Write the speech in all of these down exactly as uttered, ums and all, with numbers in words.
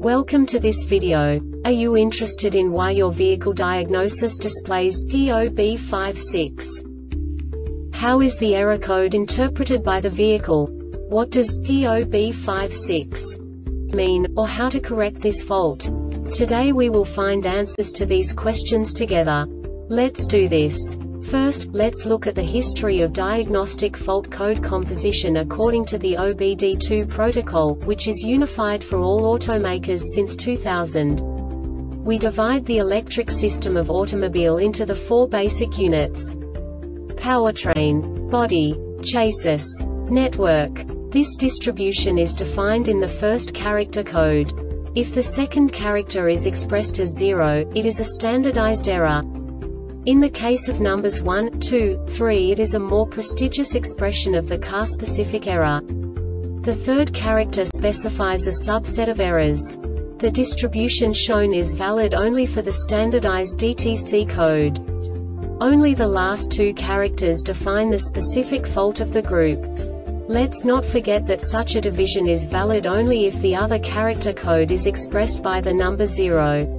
Welcome to this video. Are you interested in why your vehicle diagnosis displays P O B fifty-six? How is the error code interpreted by the vehicle? What does P O B fifty-six mean, or how to correct this fault? Today we will find answers to these questions together. Let's do this. First, let's look at the history of diagnostic fault code composition according to the O B D two protocol, which is unified for all automakers since two thousand. We divide the electric system of automobile into the four basic units: powertrain, body, chassis, network. This distribution is defined in the first character code. If the second character is expressed as zero, it is a standardized error. In the case of numbers one, two, three, it is a more prestigious expression of the car-specific error. The third character specifies a subset of errors. The distribution shown is valid only for the standardized D T C code. Only the last two characters define the specific fault of the group. Let's not forget that such a division is valid only if the other character code is expressed by the number zero.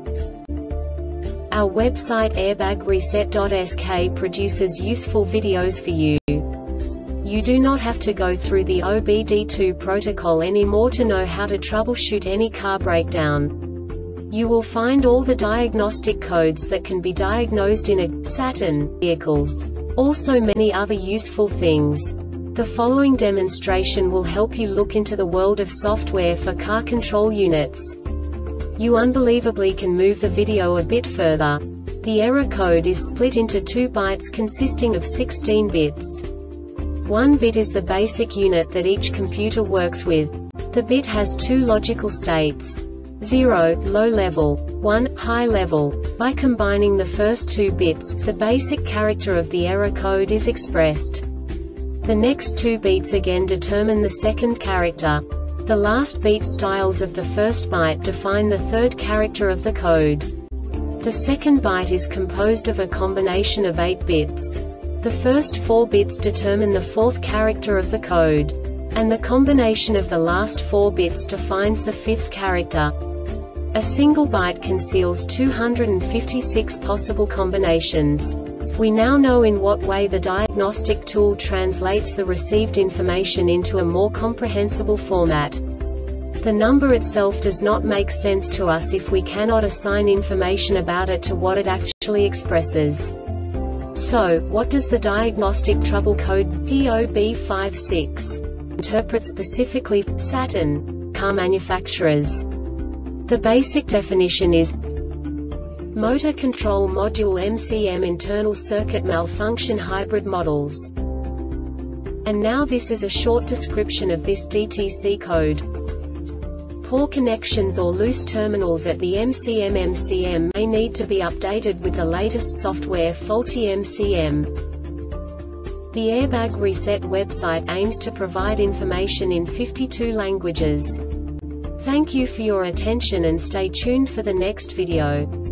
Our website airbag reset dot S K produces useful videos for you. You do not have to go through the O B D two protocol anymore to know how to troubleshoot any car breakdown. You will find all the diagnostic codes that can be diagnosed in a Saturn vehicles. Also many other useful things. The following demonstration will help you look into the world of software for car control units. You unbelievably can move the video a bit further. The error code is split into two bytes consisting of sixteen bits. One bit is the basic unit that each computer works with. The bit has two logical states: zero, low level, one, high level. By combining the first two bits, the basic character of the error code is expressed. The next two bits again determine the second character. The last beat styles of the first byte define the third character of the code. The second byte is composed of a combination of eight bits. The first four bits determine the fourth character of the code. And the combination of the last four bits defines the fifth character. A single byte conceals two hundred fifty-six possible combinations. We now know in what way the diagnostic tool translates the received information into a more comprehensible format. The number itself does not make sense to us if we cannot assign information about it to what it actually expresses. So, what does the diagnostic trouble code P O B fifty-six interpret specifically for Saturn car manufacturers? The basic definition is Motor Control Module M C M Internal Circuit Malfunction Hybrid Models. And now this is a short description of this D T C code. Poor connections or loose terminals at the M C M M C M may need to be updated with the latest software. Faulty M C M. The Airbag Reset website aims to provide information in fifty-two languages. Thank you for your attention and stay tuned for the next video.